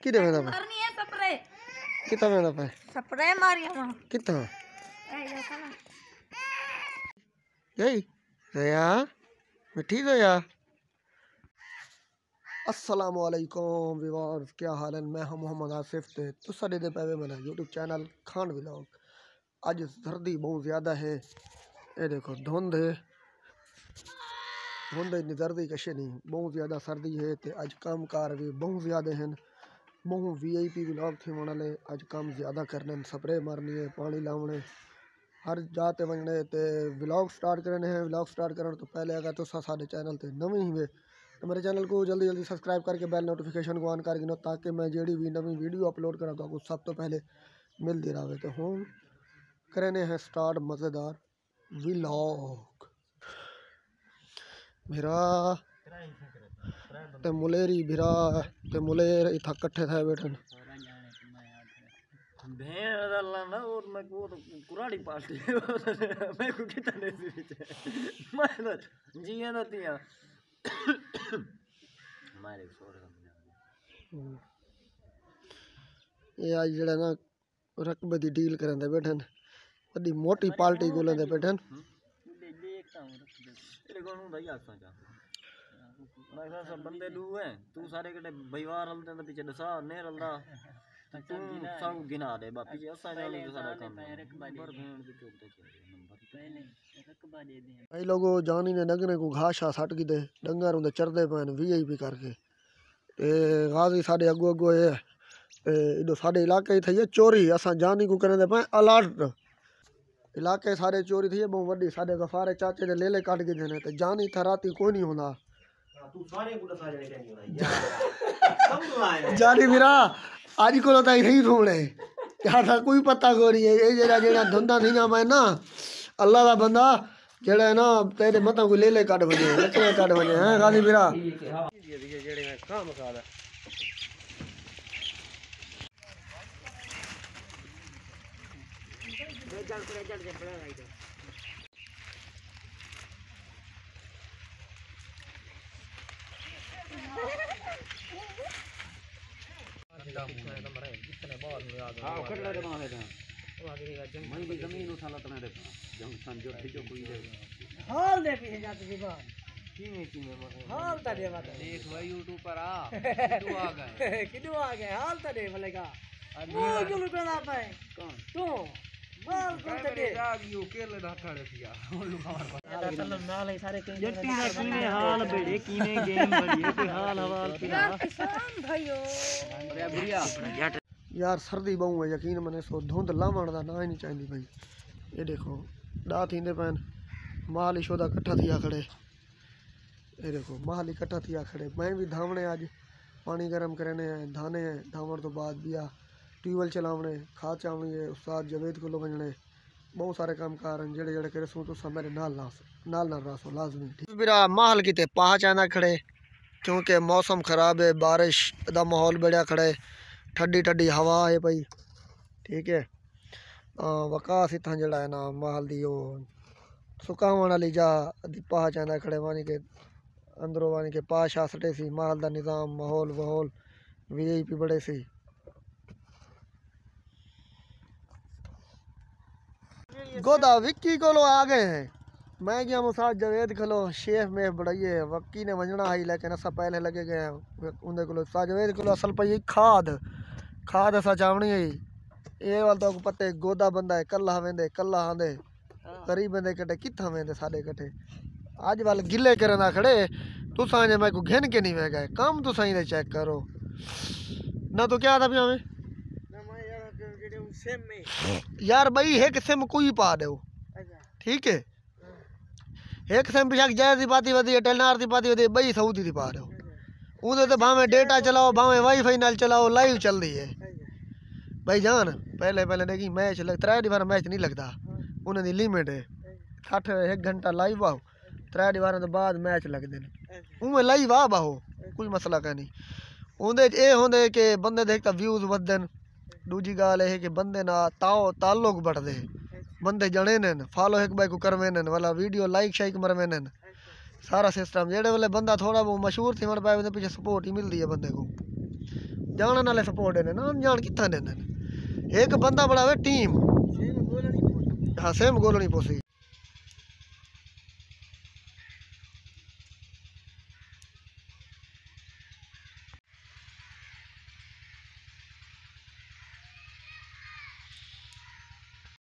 किधर वेंदा पे मारनी है स्प्रे कितना वेंदा पे स्प्रे मारी हम कितना ए देखो ना यही दया मिठी दया अस्सलाम वालेकुम व्यूअर्स क्या हाल है मैं हूं मोहम्मद आसिफ ते तुसा दे पे मेरा यूट्यूब चैनल खान व्लॉग। अज सर्दी बहुत ज़्यादा है, ये देखो धुंध इतनी सर्दी कशे नहीं, बहुत ज़्यादा सर्दी है तो अज काम कार भी बहुत ज़्यादा हैं। बहुत VIP व्लॉग थे वाले अज काम ज़्यादा करने, स्प्रे मारनी है, पानी लाने, हर जाते वजने ते व्लॉग स्टार्ट करने हैं। व्लॉग स्टार्ट करने तो पहले अगर तुसा साडे चैनल ते नवे ही वे तो मेरे चैनल को जल्दी सब्सक्राइब करके बेल नोटिफिकेशन को ऑन कर गिनो ताकि मैं जेडी भी नवी वीडियो अपलोड करा तो सब तो पहले मिलती रहे। तो हम करने हैं स्टार्ट मज़ेदार व्लॉग। मेरा ते मुलेरी भिरा ते मुलेर इथा कट्ठे थे बैठन भेड़ ना और मैं वो तो कुराड़ी पार्टी मैं को कितने से मैं तो जिया ना तिया हमारे सोर ये आज जड़ा ना रकबे दी डील करन दे बैठन बड़ी मोटी पार्टी को लेंदे बैठन देखता हूं तेरे को नु भाई आसा जा मैं सब बंदे दू है तू सारे कटे परिवार हलते तो पीछे दसा ने रलदा तू सब गिना दे बा पीछे असा जाने तो सारा काम नंबर भेड़ दे चोक दे नंबर पहले रकबा दे दे भाई लोगो जानी ने डंगरे को घास आ सट की दे डंगर उंदे चरदे पैन VIP करके ते गाजी साडे अगो है ते इदो साडे इलाके थई है चोरी असा जानी को करने पे अलर्ट इलाके सारे चोरी थी बहुत वड्डी साडे गफारे चाचे ने ले काट के देने ते जानी था राती कोई नहीं होंदा तू सारे को दसा जाने क्या जानी मेरा आज को ताई नहीं थोड़े क्या था कोई पता को नहीं है ये जेड़ा धंधा नहीं ना मैं ना अल्लाह दा बंदा जेड़ा है ना तेरे मता को ले काट बजे लकड़े काट बजे हैं गाली मेरा जेड़े में काम कादा हां खड़ला रे मां है मैं भी जमीन उठाला तने रे जंक्शन जो ठीक कोई रे हाल दे पीछे जाते जी बात कीमे हाल ता दे बात देख भाई YouTube पर किदू आ गए हाल ता दे बोलेगा वो क्यों लुकना पे कौन तू माल कौन ता दे जागियो केले ढाठड़े पिया चलो नाल ही सारे के जट्टी ना कीने हाल बेड़े कीने गेम बढ़िए कोई हाल हवाल पिया किसान भाइयों अरे बुढ़िया यार सर्दी बहु है यकीन मने सो धुंध लावण दा ना ही नहीं चाहती भाई। ये देखो डा थींदे पैन माल इशोदा कट्ठा थिया खड़े, ये देखो माल इकट्ठा थिया खड़े। मैं भी धावणे आज पानी गर्म करने हैं धाने हैं धावण तो बाद बिया ट्यूबवेल चलावने खाद चावनी है उस्ताद जवेद को वजने बहुत सारे काम कार हैं जेड़े जेड़े करे सो तो सब मेरे नाल रासो लाजमी ठीक मेरा माहल किते पहचाना खड़े क्योंकि मौसम खराब है बारिश दा माहौल बढ़िया खड़े ठंडी ठंडी हवा है भाई ठीक है। वकास इतना जड़ा है ना माहल दी वो सुकावन वाली जा पहचाना खड़े वानी के अंदरों वानी के पाश आ सटे सी माहल दा निज़ाम माहौल वहौल VIP बड़े सी। गोदा विक्की को लो आ गए हैं मैं क्या मुसाद जवेद खलो शेफ में बढ़ाइए वक्की ने वजना है लेकिन असा पहले लगे गए उन्हें को जवेद को असल पई खाद असा चावनी है ये वाल तो पते गोदा बंदा है कल्ला वेंदे कल्ला आंदे गरीब बंदे कटे किथा वेंदे साडे कटे आज वाल गिले करना खड़े तुसा ने मैं को घेन के नहीं वे गए काम तो सही दे चेक करो ना तो क्या था भी हमें यार भाई एक सिम कोई पा दो ठीक है एक सिम बेशक जय दी पाती वधी टेलनार दी पाती वधी बई सऊदी दी पा दो उधर तो भावे डेटा चलाओ भावे वाईफाई नाल चलाओ लाइव चल रही है भाई जान पहले देखी मैच लग 3 दीवार मैच नहीं लगता उन्हें दी लिमिट है 1 घंटा लाइव आओ 3 दीवार तो बाद मैच लगते हैं उमें लाइव आ बाहो कोई मसला का नहीं उन्हें ये होंगे कि बंदे देखता व्यूज वधन दूजी गाल है कि बंदे ना ताल्लुक बढ़ते बंदे जने ने फॉलो एक बाई को करवे ने वाला वीडियो लाइक शाइक मरवे ने सारा सिस्टम जेड़े वाले बंदा थोड़ा बहुत मशहूर थी पाए पीछे सपोर्ट ही मिलती है बंदे को जान नाले सपोर्ट देने ना जान कितना देने एक बंदा बनावे टीम हाँ सेम गोलनी पोसी